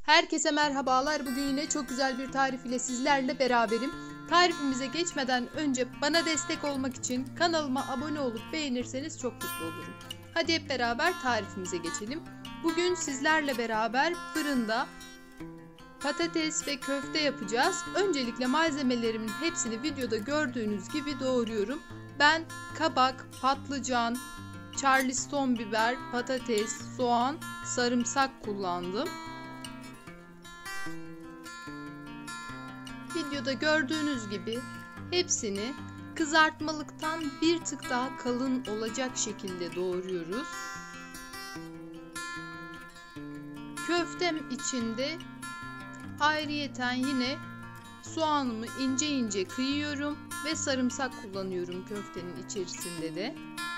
Herkese merhabalar. Bugün yine çok güzel bir tarif ile sizlerle beraberim. Tarifimize geçmeden önce bana destek olmak için kanalıma abone olup beğenirseniz çok mutlu olurum. Hadi hep beraber tarifimize geçelim. Bugün sizlerle beraber fırında patates ve köfte yapacağız. Öncelikle malzemelerimin hepsini videoda gördüğünüz gibi doğruyorum. Ben kabak, patlıcan, charleston biber, patates, soğan, sarımsak kullandım. Videoda gördüğünüz gibi hepsini kızartmalıktan bir tık daha kalın olacak şekilde doğruyoruz. Köftem içinde ayrıyeten yine soğanımı ince ince kıyıyorum ve sarımsak kullanıyorum köftenin içerisinde de.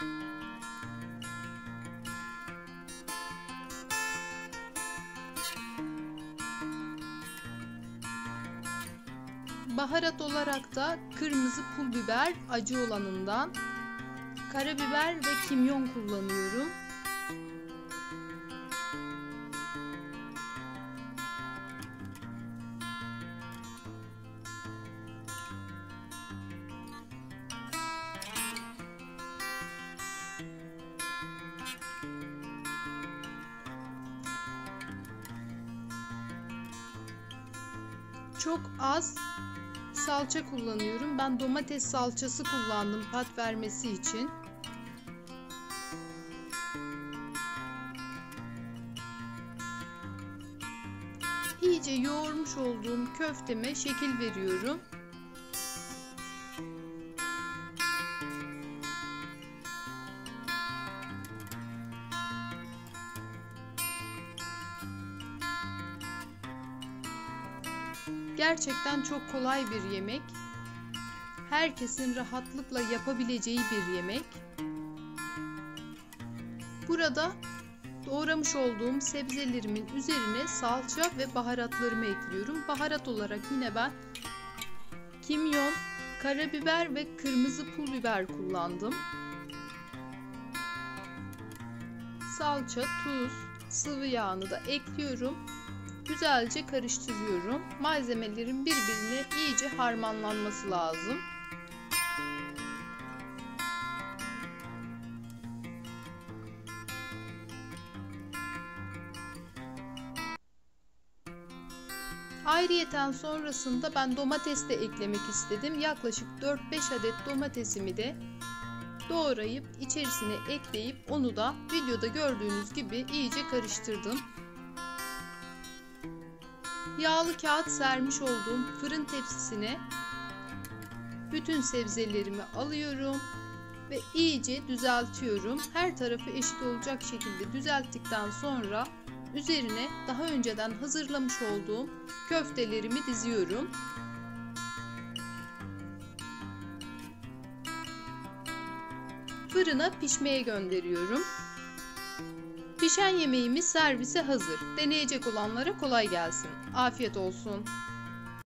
Baharat olarak da kırmızı pul biber acı olanından, karabiber ve kimyon kullanıyorum. Çok az salça kullanıyorum. Ben domates salçası kullandım tat vermesi için. İyice yoğurmuş olduğum köfteme şekil veriyorum. Gerçekten çok kolay bir yemek. Herkesin rahatlıkla yapabileceği bir yemek. Burada doğramış olduğum sebzelerimin üzerine salça ve baharatlarımı ekliyorum. Baharat olarak yine ben kimyon, karabiber ve kırmızı pul biber kullandım. Salça, tuz, sıvı yağını da ekliyorum. Güzelce karıştırıyorum. Malzemelerin birbirine iyice harmanlanması lazım. Ayrıyeten sonrasında ben domates de eklemek istedim. Yaklaşık 4-5 adet domatesimi de doğrayıp içerisine ekleyip onu da videoda gördüğünüz gibi iyice karıştırdım. Yağlı kağıt sermiş olduğum fırın tepsisine bütün sebzelerimi alıyorum ve iyice düzeltiyorum. Her tarafı eşit olacak şekilde düzelttikten sonra üzerine daha önceden hazırlamış olduğum köftelerimi diziyorum. Fırına pişmeye gönderiyorum. Pişen yemeğimiz servise hazır. Deneyecek olanlara kolay gelsin. Afiyet olsun.